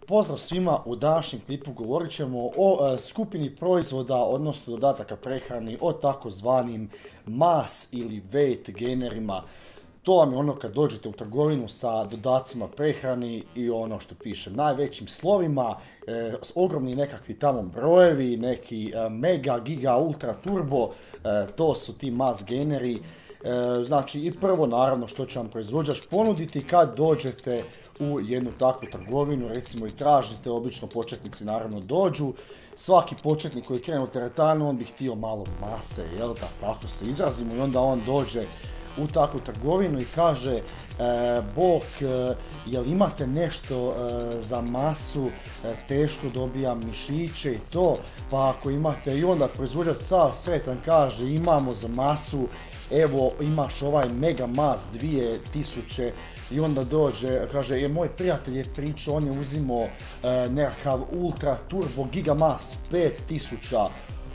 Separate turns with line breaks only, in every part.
Pozdrav svima, u današnjem klipu govorit ćemo o skupini proizvoda, odnosno dodataka prehrani, o takozvanim mass ili weight gainerima. To vam je ono kad dođete u trgovinu sa dodacima prehrani i ono što piše najvećim slovima, ogromni nekakvi tamo brojevi, neki mega, giga, ultra, turbo, to su ti mass gaineri. Znači i prvo naravno što će vam proizvođač ponuditi kad dođete u jednu takvu trgovinu, recimo i tražite, obično početnici naravno dođu, svaki početnik koji krene u teretanu on bi htio malo mase, jel da, tako se izrazimo, i onda on dođe u takvu trgovinu i kaže bok, jel imate nešto za masu, teško dobijam mišiće i to, pa ako imate, i onda proizvođač sav sretan kaže imamo za masu, evo imaš ovaj mega mas 2000, i onda dođe, kaže, moj prijatelj je pričao, on je uzimao nekakav ultra turbo giga mas 5000,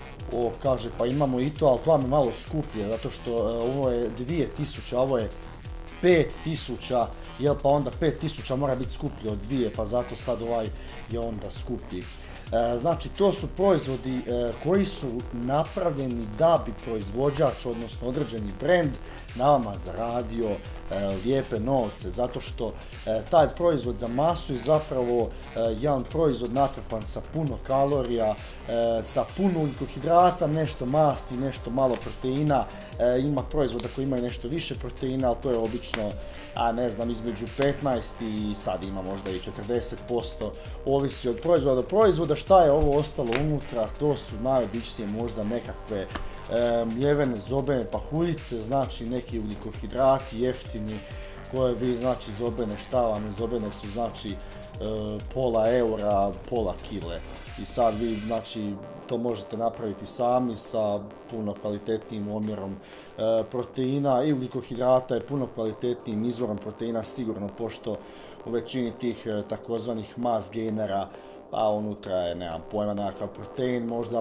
kaže, pa imamo i to, ali to vam je malo skuplje, zato što ovo je 2000, a ovo je 5000, jel, pa onda 5000 mora biti skuplje od 2, pa zato sad ovaj je onda skuplji. Znači, to su proizvodi koji su napravljeni da bi proizvođač, odnosno određeni brand, na vama zaradio lijepe novce, zato što taj proizvod za masu je zapravo jedan proizvod natrpan sa puno kalorija, sa puno ugljikohidrata, nešto masti, nešto malo proteina. Ima proizvoda koji imaju nešto više proteina, ali to je obično, ne znam, između 15 i sad ima možda i 40%, ovisi od proizvoda do proizvoda. Šta je ovo ostalo unutra? To su najobičnije možda nekakve mljevene zobene pahuljice, znači neki ugljikohidrati jeftini koje vi, znači, zobene, šta vam je, zobene su, znači, pola eura, pola kile, i sad vi, znači, to možete napraviti sami sa puno kvalitetnijim omjerom proteina i ugljikohidrata je puno kvalitetnijim izvorom proteina sigurno, pošto u većini tih takozvanih mass gainera pa unutra je, nemam pojma, nekakav protein, možda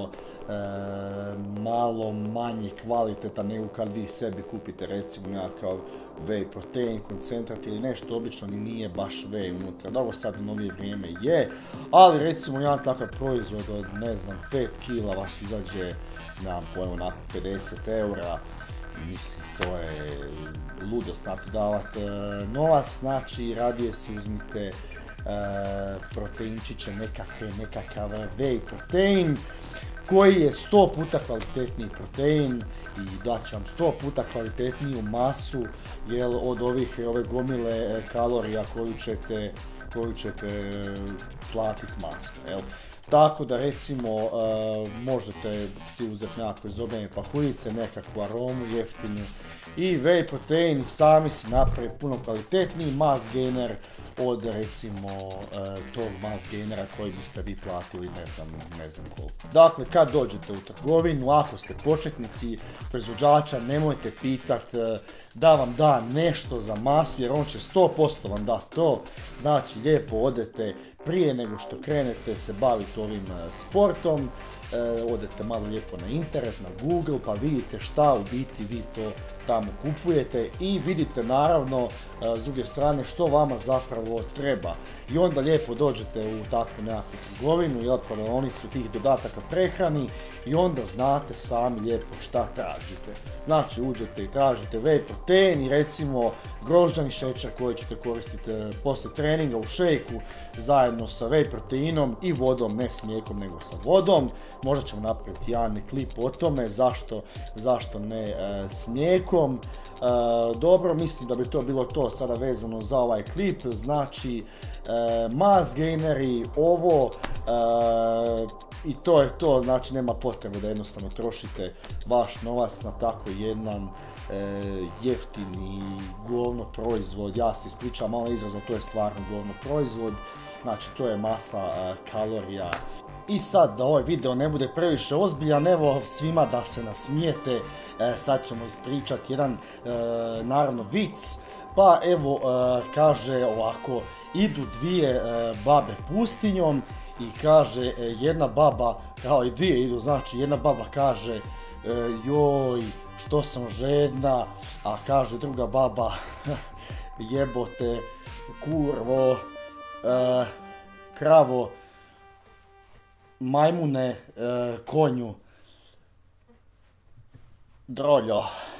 malo manje kvalitetan nego kad vi sebi kupite recimo nekakav whey protein, koncentrat ili nešto, obično ni nije baš whey unutra. Dobro, sad u novije vrijeme je, ali recimo jedan takav proizvod od, ne znam, 5 kila vaš izađe, nemam pojma, na 50 eura. Mislim, to je ludost na to davati novac, znači radije si uzmite proteinčiće, nekakav whey protein koji je 100 puta kvalitetniji protein i daće vam 100 puta kvalitetniju masu, jel, od ove gomile kalorija koju ćete platiti masno, jel. Tako da recimo možete si uzeti nekakve zobene pahuljice, nekakvu aromu jeftinu i whey protein sami si napravi puno kvalitetniji mass gainer od recimo tog mass gainera koji biste vi platili ne znam koliko. Dakle, kad dođete u trgovinu, ako ste početnici, proizvođača nemojte pitati da vam da nešto za masu, jer on će 100% vam da to. Znači, lijepo odete prije nego što krenete se baviti ovim sportom, odete malo lijepo na internet, na Google, pa vidite šta u biti vi to tamo kupujete i vidite naravno s druge strane što vama zapravo treba. I onda lijepo dođete u takvu nekakvu trgovinu ili prodavaonicu tih dodataka prehrani i onda znate sami lijepo šta tražite. Znači, uđete i tražite whey protein i recimo grožđani šećer koji ćete koristiti poslije treninga u šejku zajedno sa whey proteinom i vodom, ne s mlijekom nego sa vodom. Možda ćemo napraviti jedan klip o tome zašto ne s mlijekom. Dobro, mislim da bi to bilo to sada vezano za ovaj klip. Znači, mass gaineri, ovo i to je to, znači nema potrebe da jednostavno trošite vaš novac na tako jedan jeftini govno proizvod. Ja se ispričam malo izrazno, to je stvarno govno proizvod, znači to je masa kalorija. I sad da ovaj video ne bude previše ozbiljan, evo svima da se nasmijete, sad ćemo ispričati jedan naravno vic. Pa evo, kaže ovako, idu dvije babe pustinjom i kaže jedna baba, kao i dvije idu, znači jedna baba kaže joj što sam žedna, a kaže druga baba jebote kurvo, kravo, majmune, konju, droljo.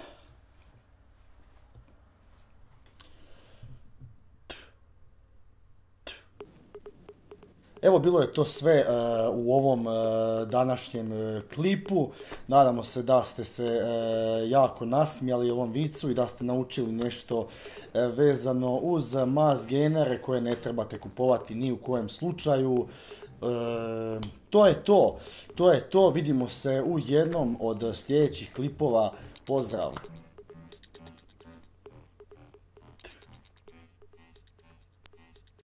Evo, bilo je to sve u ovom današnjem klipu. Nadamo se da ste se jako nasmijali ovom vicu i da ste naučili nešto vezano uz mass gainere koje ne trebate kupovati ni u kojem slučaju. To je to. Vidimo se u jednom od sljedećih klipova. Pozdrav!